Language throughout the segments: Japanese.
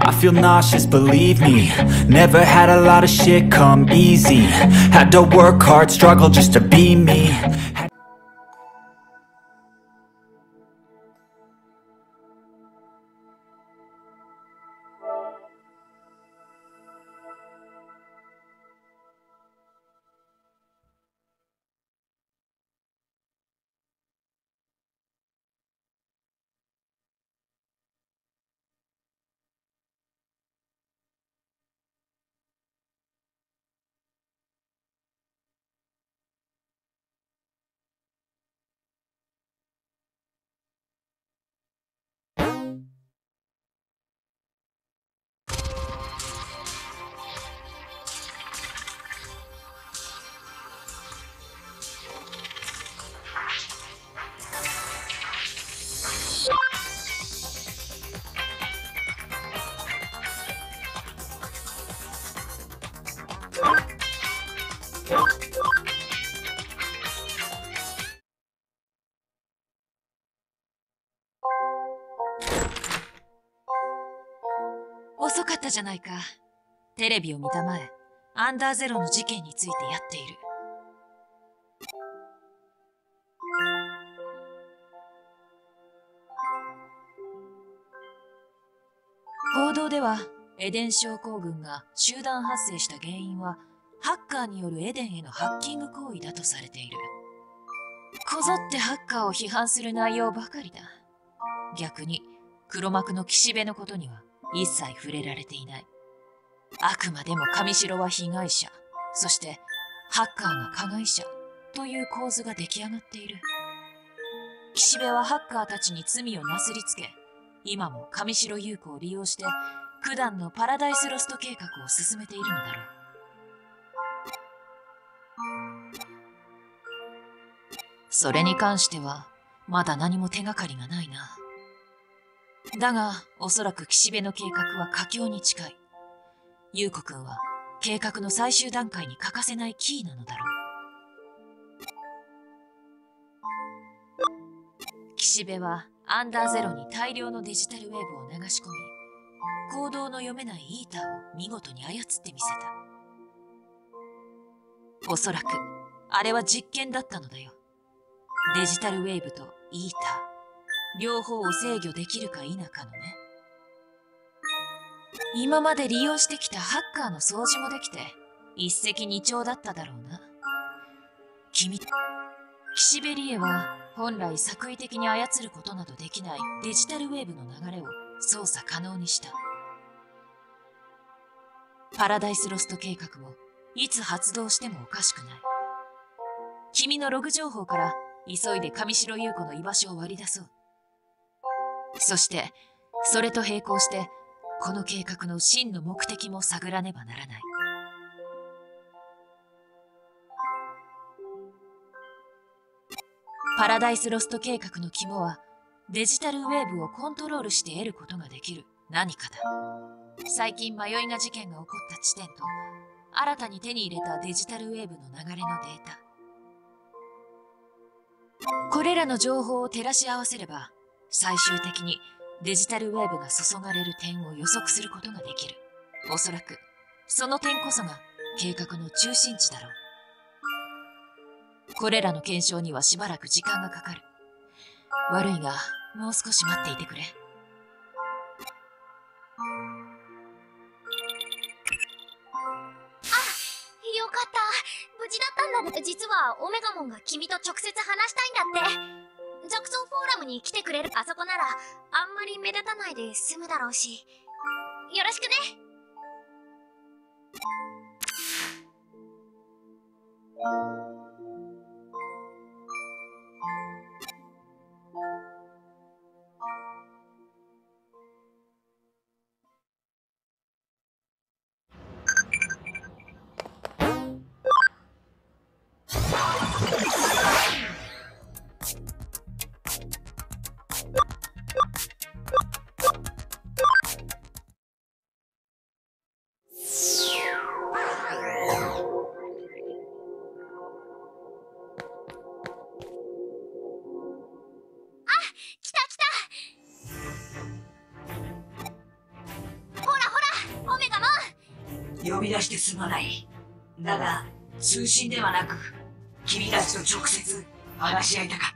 I feel nauseous, believe me. Never had a lot of shit come easy. Had to work hard, struggle just to be me. 遅かったじゃないか。テレビを見たまえ、アンダーゼロの事件についてやっている。報道では、エデン症候群が集団発生した原因は、ハッカーによるエデンへのハッキング行為だとされている。こぞってハッカーを批判する内容ばかりだ。逆に、黒幕の岸辺のことには一切触れられていない。あくまでも上白は被害者、そしてハッカーが加害者という構図が出来上がっている。岸辺はハッカーたちに罪をなすりつけ、今も上白優子を利用して九段のパラダイスロスト計画を進めているのだろう。それに関してはまだ何も手がかりがないな。だがおそらく岸辺の計画は佳境に近い。優子くんは計画の最終段階に欠かせないキーなのだろう。岸辺はアンダーゼロに大量のデジタルウェーブを流し込み、行動の読めないイーターを見事に操ってみせた。おそらくあれは実験だったのだよ。デジタルウェーブとイーター、両方を制御できるか否かのね。今まで利用してきたハッカーの掃除もできて一石二鳥だっただろうな。岸辺理恵は本来作為的に操ることなどできないデジタルウェーブの流れを操作可能にした。パラダイスロスト計画もいつ発動してもおかしくない。君のログ情報から急いで上白優子の居場所を割り出そう。そしてそれと並行してこの計画の真の目的も探らねばならない。パラダイスロスト計画の肝はデジタルウェーブをコントロールして得ることができる何かだ。最近迷いが事件が起こった地点と新たに手に入れたデジタルウェーブの流れのデータ、これらの情報を照らし合わせれば最終的にデジタルウェーブが注がれる点を予測することができる。おそらくその点こそが計画の中心地だろう。これらの検証にはしばらく時間がかかる。悪いがもう少し待っていてくれ。 よかった。無事だったんだね。実はオメガモンが君と直接話したいんだって。ジャクソンフォーラムに来てくれる。あそこならあんまり目立たないで済むだろうし、よろしくね。 呼び出してすまない。だが、通信ではなく、君たちと直接話し合いたかった。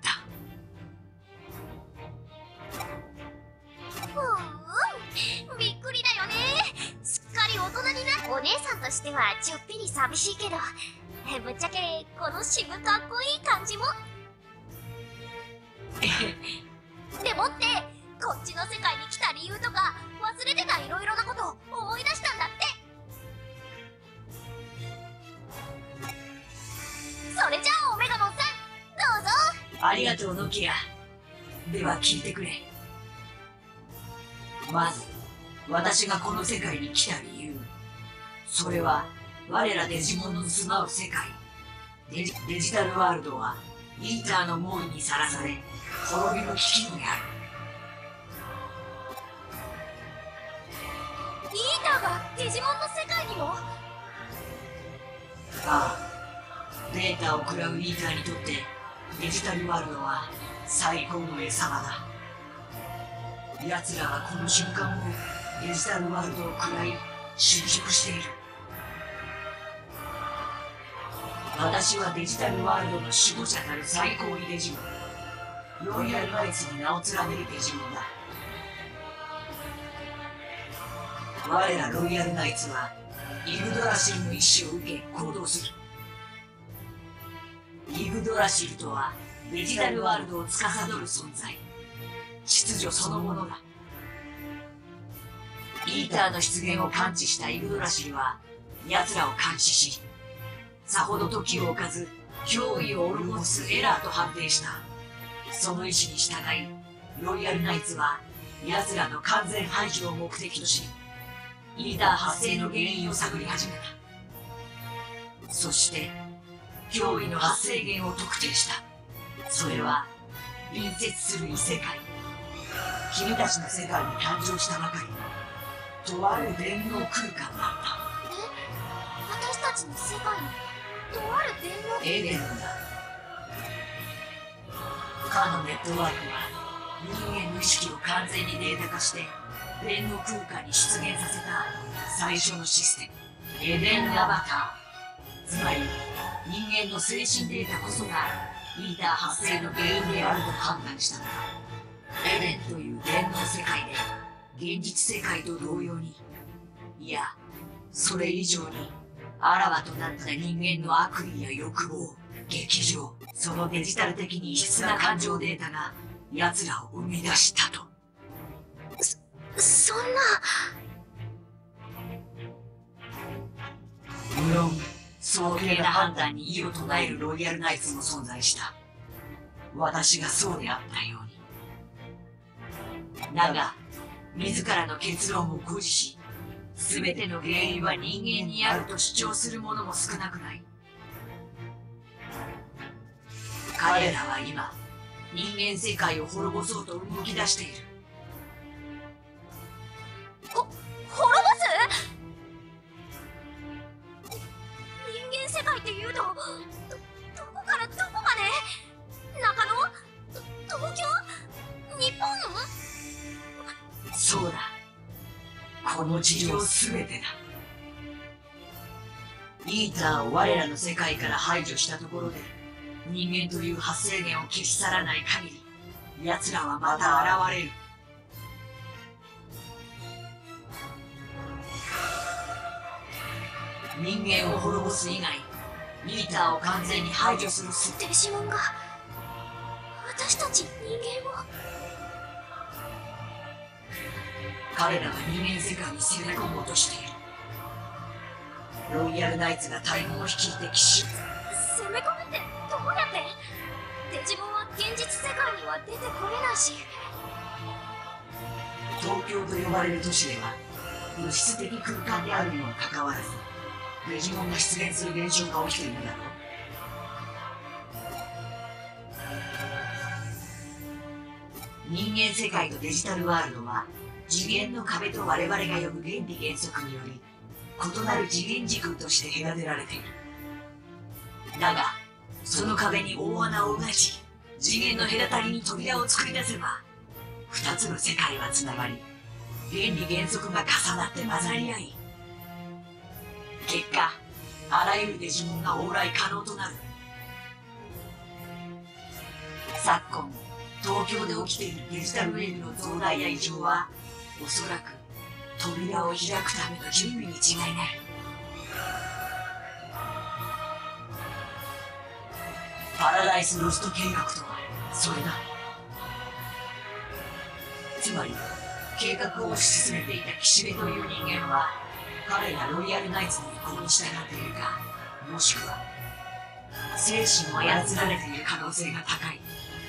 びっくりだよね。すっかり大人になっお姉さんとしてはちょっぴり寂しいけど、ぶっちゃけこの渋かっこいい感じもでもってこっちの世界に来た理由とか忘れてたいろいろなことを思い出したんだって。それじゃあオメガモンさん、どうぞ。 ありがとうノキア。では聞いてくれ。まず私がこの世界に来た理由、それは我らデジモンの住まう世界デジタルワールドはイーターの猛威にさらされ滅びの危機にある。 イーターがデジモンの世界にも。 ああ、データを食らうイーターにとってデジタルワールドは最高の餌場だ。奴らはこの瞬間をデジタルワールドを食らい侵食している。私はデジタルワールドの守護者たる最高位デジモン、ロイヤルナイツに名を連ねるデジモンだ。我らロイヤルナイツはイグドラシルの意志を受け行動する。イグドラシルとはデジタルワールドを司る存在、秩序そのものだ。イーターの出現を感知したイグドラシルは奴らを監視し、さほど時を置かず脅威を及ぼすエラーと判定した。その意志に従いロイヤルナイツは奴らの完全排除を目的とし、イーター発生の原因を探り始めた。そして脅威の発生源を特定した。それは隣接する異世界、君たちの世界に誕生したばかりのとある電脳空間だった。 私たちの世界にとある電脳エデンだ。かのネットワークは人間の意識を完全にデータ化して電脳空間に出現させた最初のシステム、エデンアバター。つまり人間の精神データこそがイーター発生の原因であると判断したのだ。エデンという電脳世界で現実世界と同様に、いやそれ以上にあらわとなった人間の悪意や欲望、激情、そのデジタル的に異質な感情データが奴らを生み出したと。 そんな。 無論早計な判断に異を唱えるロイヤルナイツも存在した。私がそうであったように。だが自らの結論を誇示し、全ての原因は人間にあると主張する者も少なくない。彼らは今人間世界を滅ぼそうと動き出している。 滅ぼす？人間世界っていうと、どこからどこまで？中野？東京？日本？ そうだ。この地上すべてだ。イーターを我らの世界から排除したところで、人間という発生源を消し去らない限り、奴らはまた現れる。人間を滅ぼす以外、イーターを完全に排除するデジモンが私たち人間を。 彼らは人間世界に攻め込もうとしている。ロイヤルナイツが大軍を率いて奇襲。 攻め込むってどうやって？デジモンは現実世界には出てこれないし。 東京と呼ばれる都市では物質的空間であるにもかかわらず、デジモンが出現する現象が起きているだろう。人間世界とデジタルワールドは次元の壁と我々が呼ぶ原理原則により異なる次元時空として隔てられている。だがその壁に大穴をうがち、次元の隔たりに扉を作り出せば二つの世界はつながり、原理原則が重なって混ざり合い、 結果、あらゆるデジモンが往来可能となる。昨今、東京で起きているデジタルウェーブの増大や異常は、おそらく扉を開くための準備に違いない。パラダイスロスト計画とはそれだ。つまり計画を推し進めていた岸辺という人間は彼らロイヤルナイツの意向に従っているか、もしくは精神を操られている可能性が高い。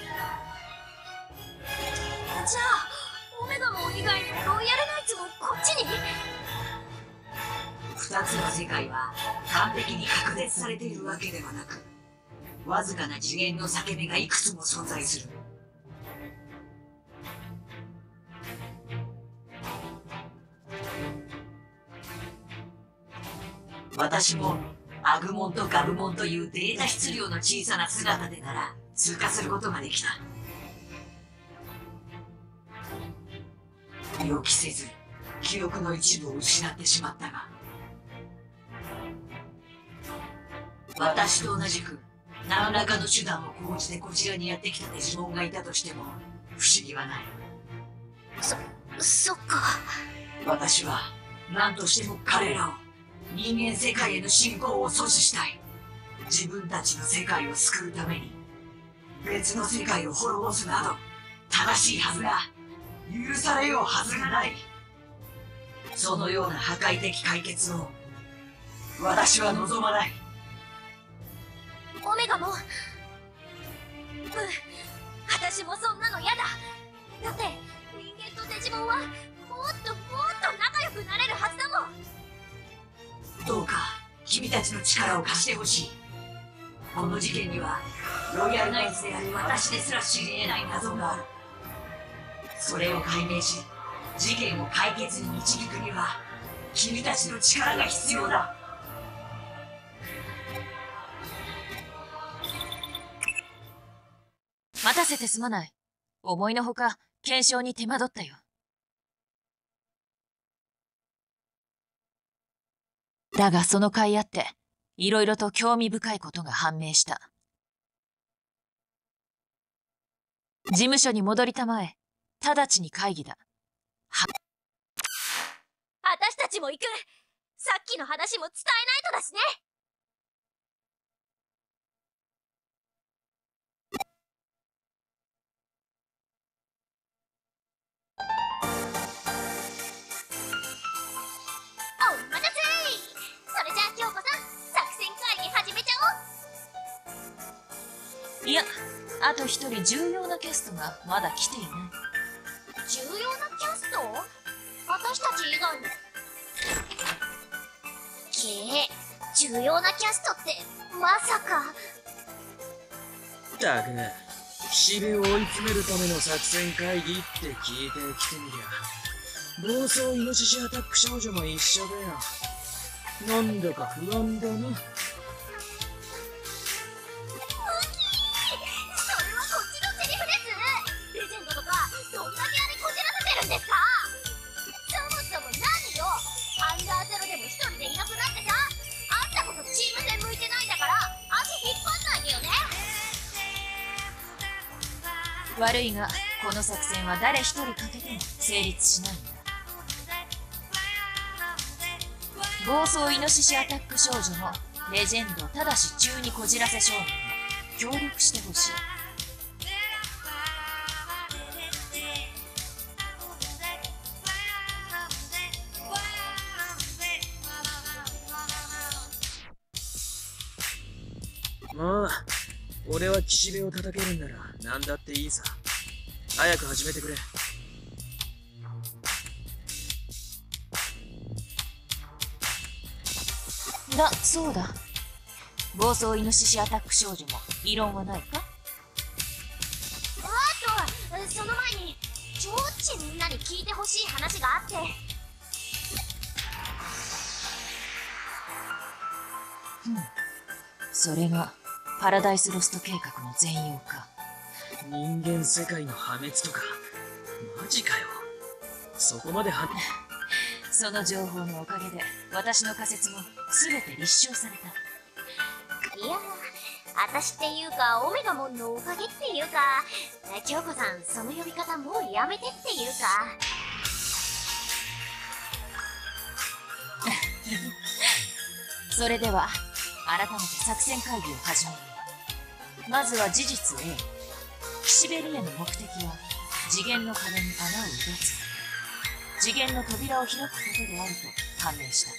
じゃあオメガモン以外のロイヤルナイツもこっちに？ 二つの世界は完璧に隔絶されているわけではなく、わずかな次元の裂け目がいくつも存在する。私もアグモンとガブモンというデータ質量の小さな姿でなら通過することができた。予期せず記憶の一部を失ってしまったが、私と同じく何らかの手段を講じてこちらにやってきたデジモンがいたとしても不思議はない。 そっか。 私は何としても彼らを人間世界への侵攻を阻止したい。自分たちの世界を救うために別の世界を滅ぼすなど正しいはずが、許されようはずがない。そのような破壊的解決を私は望まない。 オメガモン、私もそんなの嫌だ。だって人間とデジモンはもっと仲良くなれるはずだもん。 どうか君たちの力を貸してほしい。この事件にはロイヤルナイツである私ですら知り得ない謎がある。それを解明し事件を解決に導くには君たちの力が必要だ。 待たせてすまない。思いのほか検証に手間取ったよ。だがその甲斐あっていろいろと興味深いことが判明した。事務所に戻りたまえ。直ちに会議だ。 私たちも行く。さっきの話も伝えないとだしね。お待たせ。それじゃあ京子さん、作戦会議始めちゃおう。 いや、あと一人重要なキャストがまだ来ていない。 重要なキャスト？私たち以外に。重要なキャストってまさか。 ったく岸辺を追い詰めるための作戦会議って聞いてきてみりゃ、暴走イノシシアタック少女も一緒だよ。なんだか不安だな。 それはこっちのセリフです。レジェンドとかどんだけあれこじらせてるんですか。そもそも何よ、アンダーゼロでも一人でいなくなってさ、あんたこそチーム戦向いてないんだから足引っ張んないでよね。 悪いがこの作戦は誰一人かけても成立しないんだ。暴走イノシシアタック少女もレジェンドただし中にこじらせ少年に協力してほしい。 まあ俺は岸辺を叩けるんなら何だっていいさ。早く始めてくれ。 そうだ。暴走イノシシアタック少女も異論はないか。 あとその前にちょっちみんなに聞いてほしい話があって。 それがパラダイスロスト計画の全容か。 人間世界の破滅とかマジかよ。そこまでその情報のおかげで私の仮説も全て立証された。 いや、私っていうかオメガモンのおかげっていうか、京子さんその呼び方もうやめてっていうか。 それでは改めて作戦会議を始める。まずは事実 A。 岸辺理恵の目的は次元の壁に穴を埋めつ次元の扉を開くことであると判明した。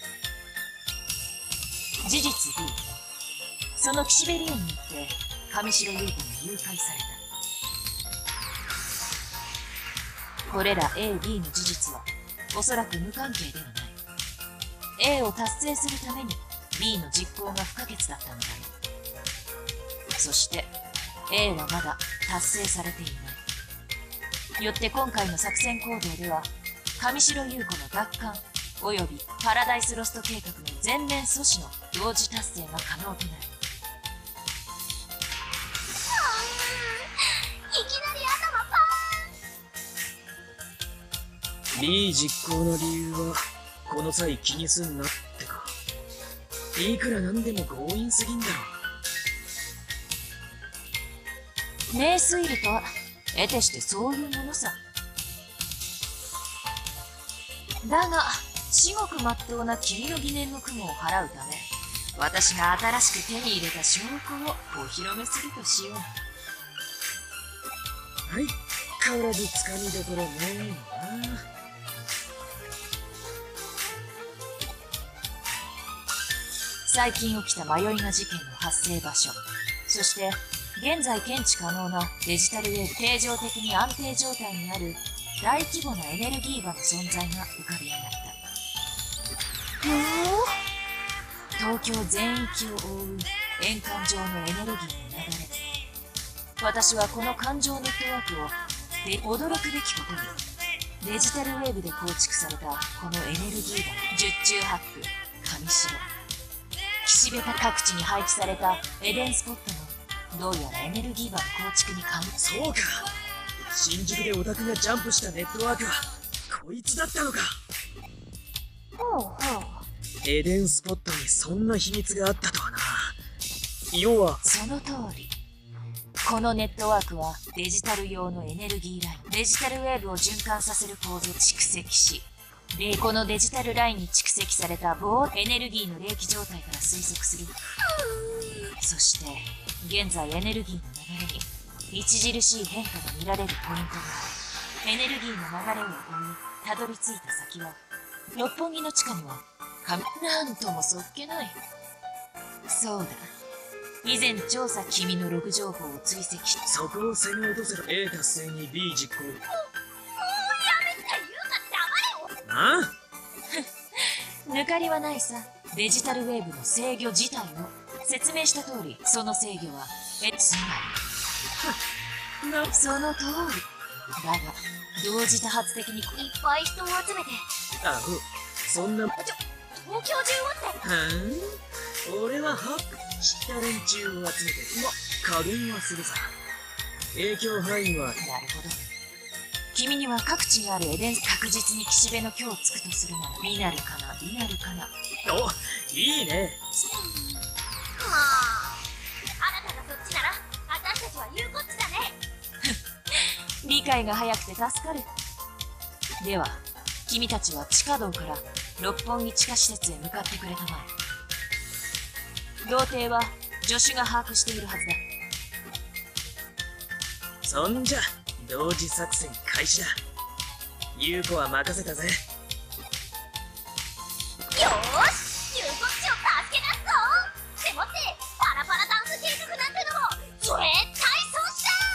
事実 B。 その岸辺理恵によって上白優子が誘拐された。これら A、B の事実はおそらく無関係ではない。A を達成するために B の実行が不可欠だったのだろう。そして A はまだ達成されていない。よって今回の作戦行動では上白優子の奪還およびパラダイスロスト計画の全面阻止の同時達成が可能となる。 いきなり頭パ B 実行の理由はこの際気にすんなってか。いくらなんでも強引すぎんだろ。 名推理とは得てしてそういうものさ。だが至極まっとうな君の疑念の雲を払うため、私が新しく手に入れた証拠をお披露目するとしよう。 はい変わらずつかみどころねえな。 最近起きた迷いが事件の発生場所、そして現在検知可能なデジタルウェーブ定常的に安定状態にある大規模なエネルギー場の存在が浮かび上がった。東京全域を覆う円環状のエネルギーの流れ。私はこの環状ネットワークを驚くべきことにデジタルウェーブで構築されたこのエネルギー場十中八九上白岸辺各地に配置されたエデンスポットのどうやらエネルギー場の構築に関係。 そうか、新宿でオタクがジャンプしたネットワークはこいつだったのか。 ほうほう。 エデンスポットにそんな秘密があったとはな。要はその通り。このネットワークはデジタル用のエネルギーライン、デジタルウェーブを循環させる構造を蓄積し、このデジタルラインに蓄積されたエネルギーの冷気状態から推測する。そして現在エネルギーの流れに著しい変化が見られるポイントがある。エネルギーの流れを追いたどり着いた先は六本木の地下にはなんともそっけない。そうだ、以前調査君のログ情報を追跡し、 そこを攻め落とせば A 達成に B 実行。 もうやめて言うな、 ああ抜かりはないさ。デジタルウェーブの制御自体を説明した通り、その制御はつまりその通りだが、同時多発的にいっぱい人を集めてアホ、そんな東京中をってはん俺はハック知った連中を集めて加減はするさ。影響範囲は。 なるほど。君には各地にあるエデンス確実に岸辺の虚をつくとするならビナルかなビナルかな。 お、いいね。 まあ、あなたがそっちなら私たちは言うこっちだね。 理解が早くて助かる。では君たちは地下道から六本木地下施設へ向かってくれたまえ。童貞は助手が把握しているはずだ。 そんじゃ同時作戦開始だ。優子は任せたぜ。 よーし、言うこっちを助け出すぞ。でもってパラパラダンス計画なんてのも絶対阻止だ。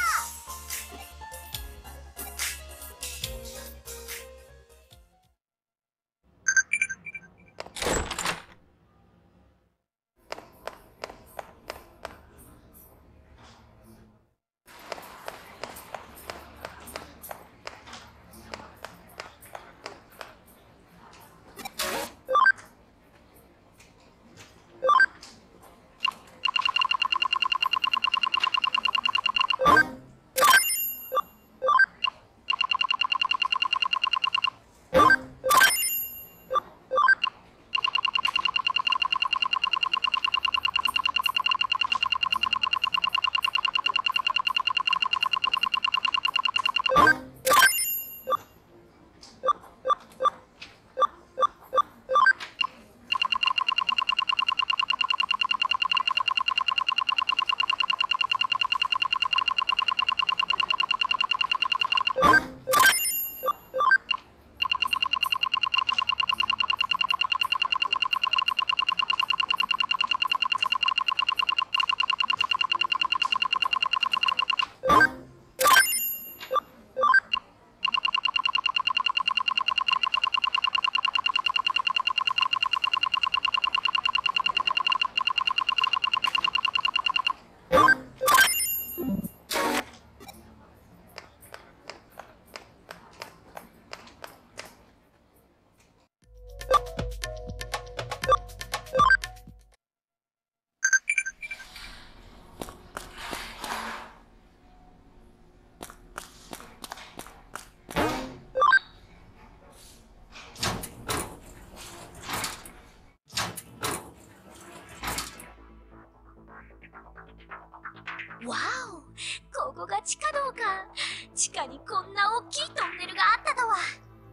こが地下道か。地下にこんな大きいトンネルがあったとは。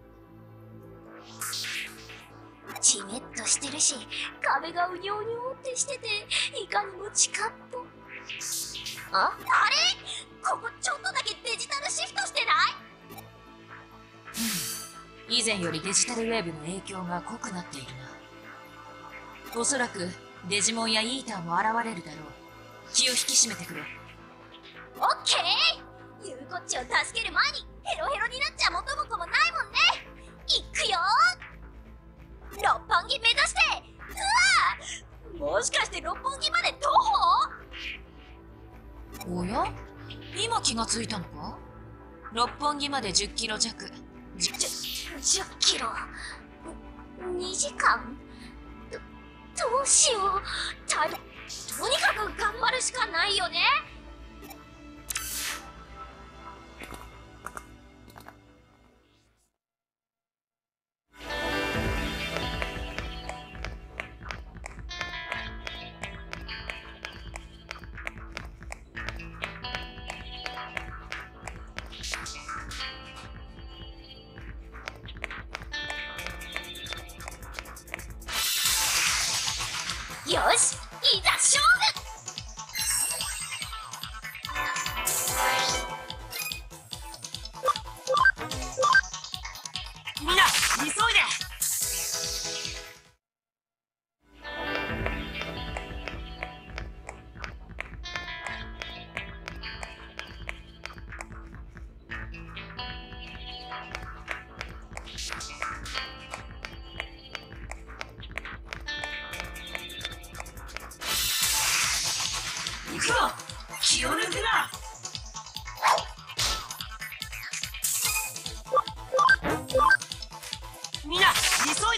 じめっとしてるし、壁がうにょうにょってしてて、いかにも地下っぽ。あれここちょっとだけデジタルシフトしてない？ 以前よりデジタルウェーブの影響が濃くなっているな。おそらくデジモンやイーターも現れるだろう。気を引き締めてくれ。 オッケー。ユウコッチを助ける前にヘロヘロになっちゃ元も子もないもんね。いくよー。六本木目指して。うわー、もしかして六本木まで徒歩？ おや、今気がついたのか？六本木まで10キロ弱。 10キロ。2時間？どうしよう。とにかく頑張るしかないよね。よし、いざ勝負！ みんな急いで！行くぞ！気を抜くな！みんな急いで！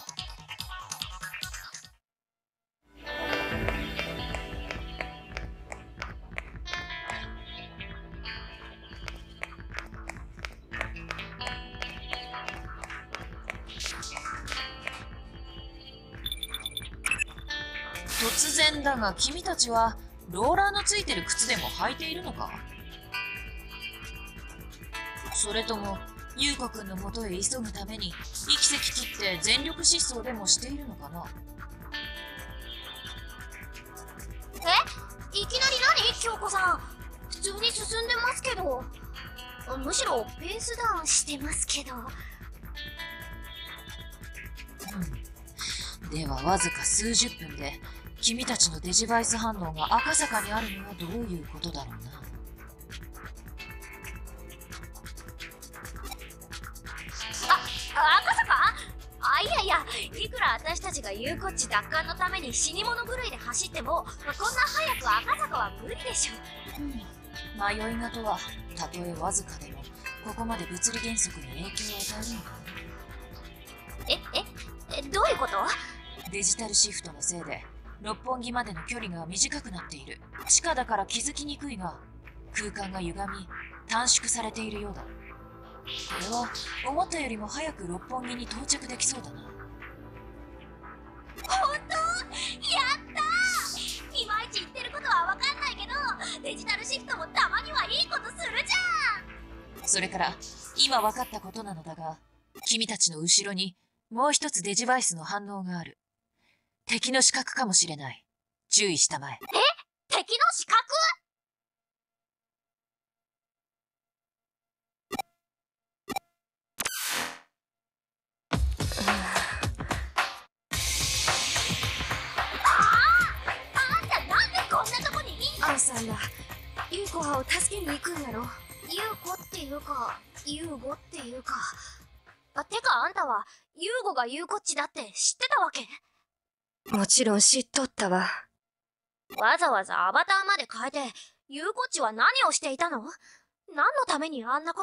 突然だが、君たちはローラーのついてる靴でも履いているのか？それとも優子くんの元へ急ぐために息せき切って全力疾走でもしているのかな？ いきなり何？京子さん、普通に進んでますけど。むしろペースダウンしてますけど。 ではわずか数十分で君たちのデジバイス反応が赤坂にあるのはどういうことだろうな。 赤坂？いやいや、いくら私たちがユウコッチ奪還のために死に物狂いで走っても、こんな早く赤坂は無理でしょ。 迷いがとはたとえわずかでもここまで物理原則に影響を与えるのか。 どういうこと？ デジタルシフトのせいで六本木までの距離が短くなっている。地下だから気づきにくいが、空間が歪み短縮されているようだ。これは思ったよりも早く六本木に到着できそうだな。 本当？やったー！いまいち言ってることはわかんないけど、デジタルシフトもたまにはいいことするじゃん。 それから今分かったことなのだが、君たちの後ろにもう一つデジバイスの反応がある。敵の死角かもしれない。注意したまえ。 敵の死角？あんたなんでこんなとこにいんの？ アンさんだ。ユウコハを助けに行くんやろ。 ユウコっていうか、ユウゴっていうか。てかあんたは、ユウゴがユウコッチだって知ってたわけ？ もちろん知っとったわ。 わざわざアバターまで変えて、ユウコッチは何をしていたの？何のためにあんなこと？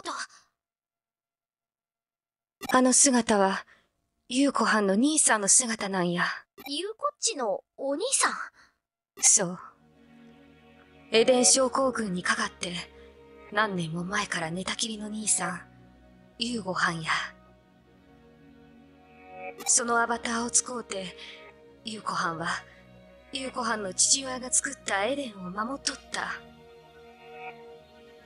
あの姿は、ユウコハンの兄さんの姿なんや。 ユウコッチのお兄さん？ そう。エデン症候群にかかって、何年も前から寝たきりの兄さん、ユウゴハンや。そのアバターを使うて、ユウコハンは、ユウコハンの父親が作ったエデンを守っとった。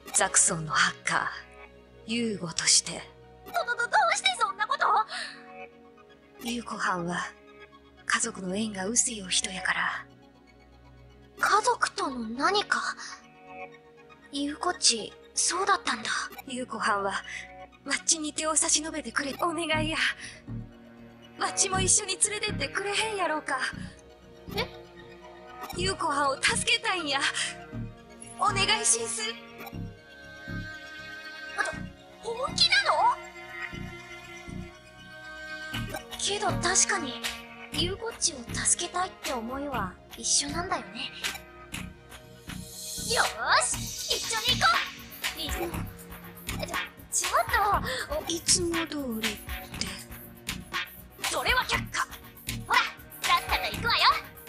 ザクソンのハッカー、ユーゴとして。 どうしてそんなこと？ ユーコはんは、家族の縁が薄いお人やから。 家族との何か？ユウコっち、そうだったんだ。 ユーコはんは、マッチに手を差し伸べてくれ、お願いや。マッチも一緒に連れてってくれへんやろうか。 え？ ユーコはんを助けたいんや。お願いしんす。 本気なの？けど確かに、ユウコっちを助けたいって思いは一緒なんだよね。よーし、一緒に行こう。ちょっと、 いつも通りって。 それは却下。ほら、さっさと行くわよ。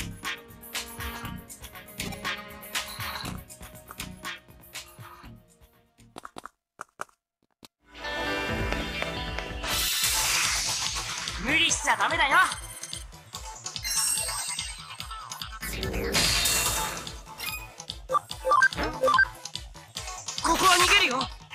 無理しちゃダメだよ。ここは逃げるよ。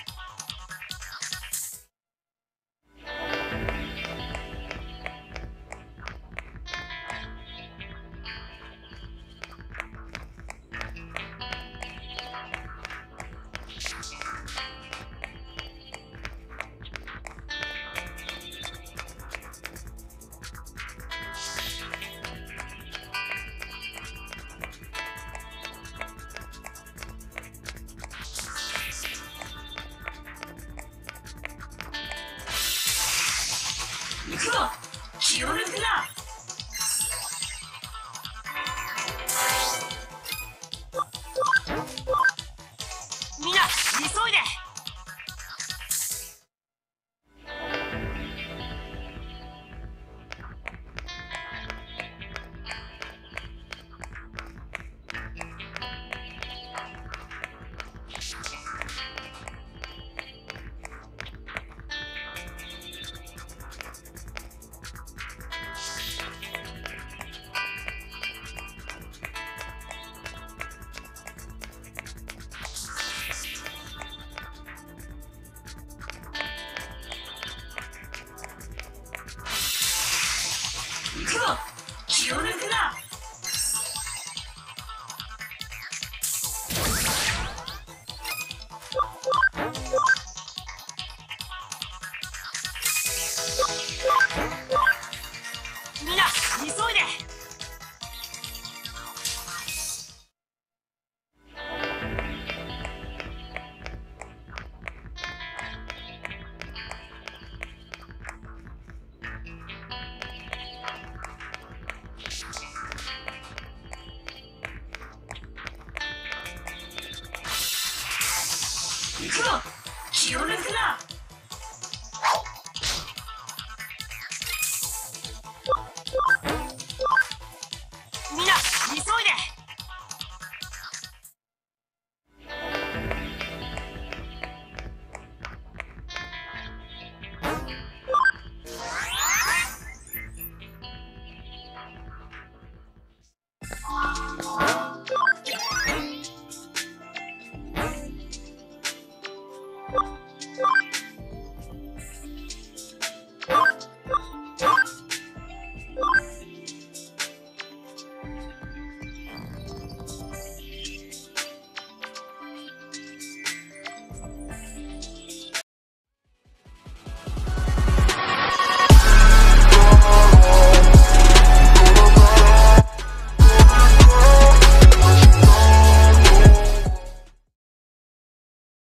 行くぞ、気を抜くな。みんな急いで。行くぞ、気を抜くな。みんな急いで。